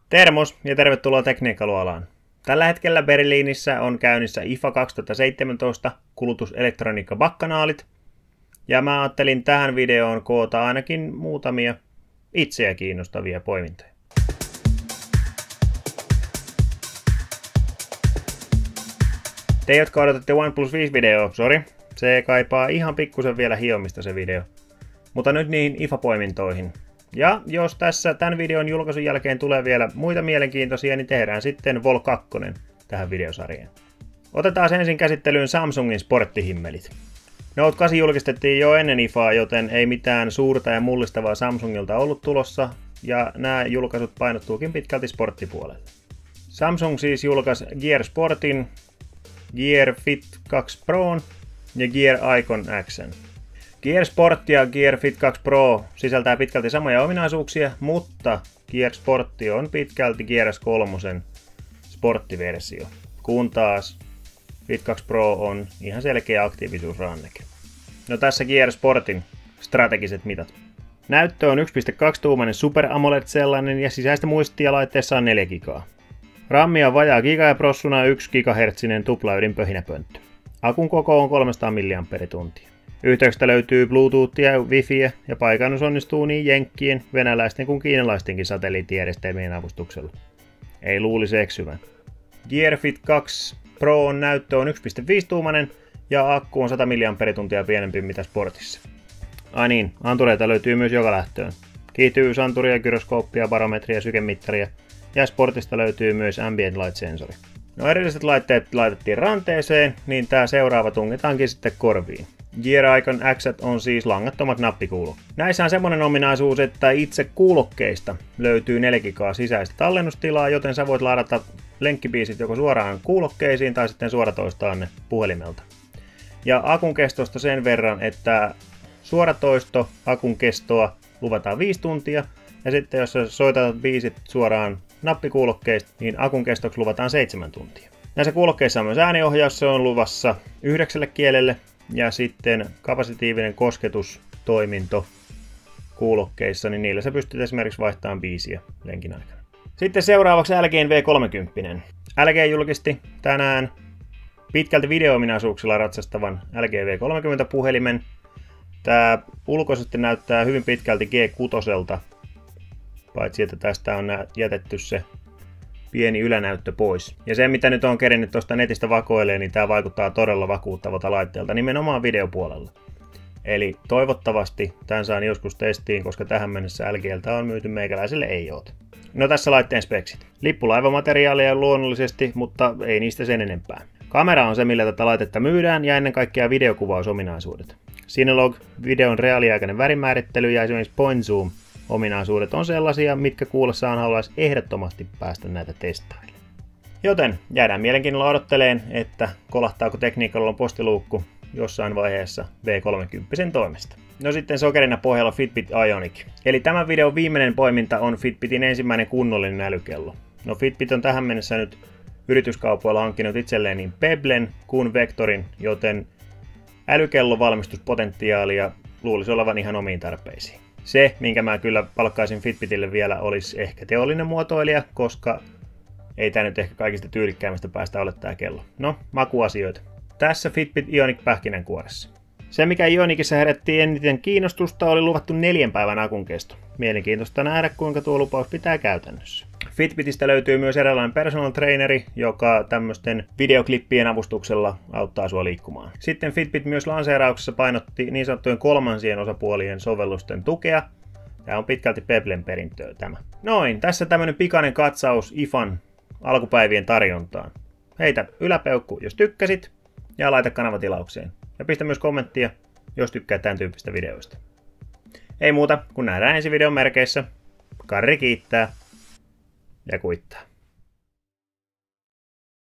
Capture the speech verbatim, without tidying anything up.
Termos ja tervetuloa tekniikkaluolaan. Tällä hetkellä Berliinissä on käynnissä I F A kaksituhattaseitsemäntoista kulutuselektroniikka-bakkanaalit. Ja mä ajattelin tähän videoon koota ainakin muutamia itseä kiinnostavia poimintoja. Te, jotka odotatte OnePlus viisi videoa, sori, se kaipaa ihan pikkusen vielä hiomista se video. Mutta nyt niihin I F A-poimintoihin. Ja jos tässä tämän videon julkaisun jälkeen tulee vielä muita mielenkiintoisia, niin tehdään sitten Vol kaksi tähän videosarjaan. Otetaan ensin käsittelyyn Samsungin sporttihimmelit. Note kahdeksan julkistettiin jo ennen I F A, joten ei mitään suurta ja mullistavaa Samsungilta ollut tulossa, ja nämä julkaisut painottuukin pitkälti sporttipuolelle. Samsung siis julkaisi Gear Sportin, Gear Fit kaksi Proon ja Gear Icon X:n. Gear Sport ja Gear Fit kaksi Pro sisältää pitkälti samoja ominaisuuksia, mutta Gear Sport on pitkälti Gear S kolme sporttiversio, kun taas Fit kaksi Pro on ihan selkeä aktiivisuusranneke. No tässä Gear Sportin strategiset mitat. Näyttö on yksi pilkku kaksi tuumainen Super AMOLED-sellainen ja sisäistä muistia laitteessa on neljä gigaa. Rammi on vajaa giga ja prossuna yksi gigahertsinen tuplaydinpöhinäpönttö. Akun koko on kolmesataa milliamperituntia. Yhteyksistä löytyy Bluetoothia ja Wifiä ja paikannus onnistuu niin jenkkien, venäläisten kuin kiinalaistenkin satelliittijärjestelmien avustuksella. Ei luulisi eksyvän. Gear Fit kaksi Pro näyttö on yksi pilkku viisi tuumainen ja akku on sata milliamperituntia pienempi mitä Sportissa. Ai niin, antureita löytyy myös joka lähtöön. Kiihtyvyysanturia, gyroskooppia, barometria, sykemittaria ja Sportista löytyy myös ambient light sensori. No erilliset laitteet laitettiin ranteeseen, niin tää seuraava tungetaankin sitten korviin. Gear Icon X on siis langattomat nappikuulokkeet. Näissä on semmonen ominaisuus, että itse kuulokkeista löytyy neljä gigaa sisäistä tallennustilaa, joten sä voit ladata lenkkibiisit joko suoraan kuulokkeisiin tai sitten suoratoistaa ne puhelimelta. Ja akun kestosta sen verran, että suoratoisto akun kestoa luvataan viisi tuntia, ja sitten jos sä soitat biisit suoraan nappikuulokkeista, niin akun kestoksi luvataan seitsemän tuntia. Näissä kuulokkeissa on myös ääniohjaus, se on luvassa yhdeksälle kielelle, ja sitten kapasitiivinen kosketustoiminto kuulokkeissa, niin niillä sä pystyt esimerkiksi vaihtamaan biisiä lenkin aikana. Sitten seuraavaksi L G:n V kolmekymmentä. L G julkisti tänään pitkälti video-ominaisuuksilla ratsastavan L G V kolmekymmentä puhelimen. Tämä ulkoisesti näyttää hyvin pitkälti G kuusi, paitsi että tästä on jätetty se pieni ylänäyttö pois. Ja se mitä nyt on kerinnyt tuosta netistä vakoilemaan, niin tämä vaikuttaa todella vakuuttavalta laitteelta nimenomaan videopuolella. Eli toivottavasti tämän saan joskus testiin, koska tähän mennessä L Gltä on myyty meikäläiselle ei ole. No tässä laitteen speksit. Lippulaivamateriaalia luonnollisesti, mutta ei niistä sen enempää. Kamera on se millä tätä laitetta myydään ja ennen kaikkea videokuvausominaisuudet. Cinelog, videon reaaliaikainen värimäärittely ja esimerkiksi point zoom ominaisuudet on sellaisia, mitkä kuullessaan haluaisi ehdottomasti päästä näitä testailemaan. Joten jäädään mielenkiinnolla odotteleen, että kolahtaako tekniikalla postiluukku jossain vaiheessa V kolmekymmentä toimesta. No sitten sokerina pohjalla Fitbit Ionic. Eli tämän videon viimeinen poiminta on Fitbitin ensimmäinen kunnollinen älykello. No Fitbit on tähän mennessä nyt yrityskaupoilla hankkinut itselleen niin Pebblen kuin Vectorin, joten älykellovalmistuspotentiaalia luulisi olevan ihan omiin tarpeisiin. Se, minkä mä kyllä palkkaisin Fitbitille vielä, olisi ehkä teollinen muotoilija, koska ei tää nyt ehkä kaikista tyylikkäämistä päästä ole tää kello. No, makuasioita. Tässä Fitbit Ionic pähkinänkuoressa. Se, mikä Ionicissa herätti eniten kiinnostusta, oli luvattu neljän päivän akun kesto. Mielenkiintoista nähdä, kuinka tuo lupaus pitää käytännössä. Fitbitistä löytyy myös eräänlainen personal traineri, joka tämmöisten videoklippien avustuksella auttaa sua liikkumaan. Sitten Fitbit myös lanseerauksessa painotti niin sanottujen kolmansien osapuolien sovellusten tukea. Tämä on pitkälti Pebblen perintöä tämä. Noin, tässä tämmönen pikainen katsaus I F An alkupäivien tarjontaan. Heitä yläpeukku, jos tykkäsit, ja laita kanava tilaukseen. Ja pistä myös kommenttia, jos tykkäät tämän tyyppistä videoista. Ei muuta, kun nähdään ensi videon merkeissä. Karri kiittää ja kuittaa.